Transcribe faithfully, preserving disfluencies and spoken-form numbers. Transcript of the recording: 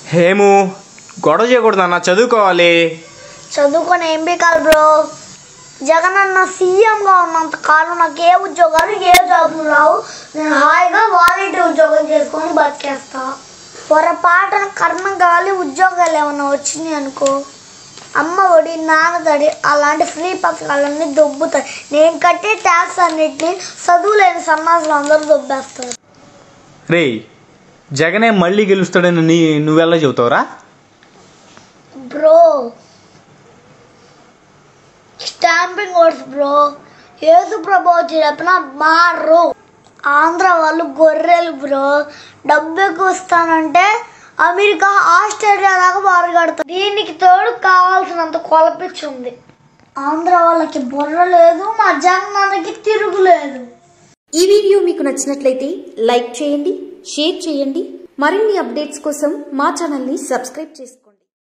హేము గొడవ చేయకూడదు అన్న, చదువుకోవాలి. చదువుకొని ఏం బీకాలి బ్రో? జగన్ అన్న సీఎంగా ఉన్నంత కాలం నాకు ఏ ఉద్యోగాలు ఏ జాబులు రావు. నేను హాయిగా వాలంటీర్ ఉద్యోగం చేసుకొని బతికేస్తా. పొరపాటున కర్మ గాలి ఉద్యోగాలు ఏమన్నా వచ్చినాయి అనుకో, అమ్మ ఒడి నాన్నదడి అలాంటి ఫ్రీ పథకాలన్నీ దొబ్బుతాయి. నేను కట్టే ట్యాక్స్ అన్నిటిని చదువు లేని సన్నాసులు అందరూ దొబ్బేస్తారు. రే జగనే మళ్ళీ గెలుస్తాడని నీ నువ్వెలా చెబుతావురా bro? Stamping votes bro. Yesu ప్రభు చెప్పిన మారు. ఆంధ్ర వాళ్ళు గొర్రెలు బ్రో. డబ్బు ఎక్కువ ఇస్తానంటే అమెరికా ఆస్ట్రేలియా దాకా బారుగడతారు. దీనికి తోడు కావాల్సినంత కొలపించుంది. ఆంధ్ర వాళ్ళకి బుర్ర లేదు, మా జగనానికి తిరుగులేదు. ఈ వీడియో మీకు నచ్చినట్లయితే లైక్ చేయండి, షేర్ చేయండి. మరిన్ని అప్డేట్స్ కోసం మా ఛానల్ని సబ్స్క్రైబ్ చేసుకోండి.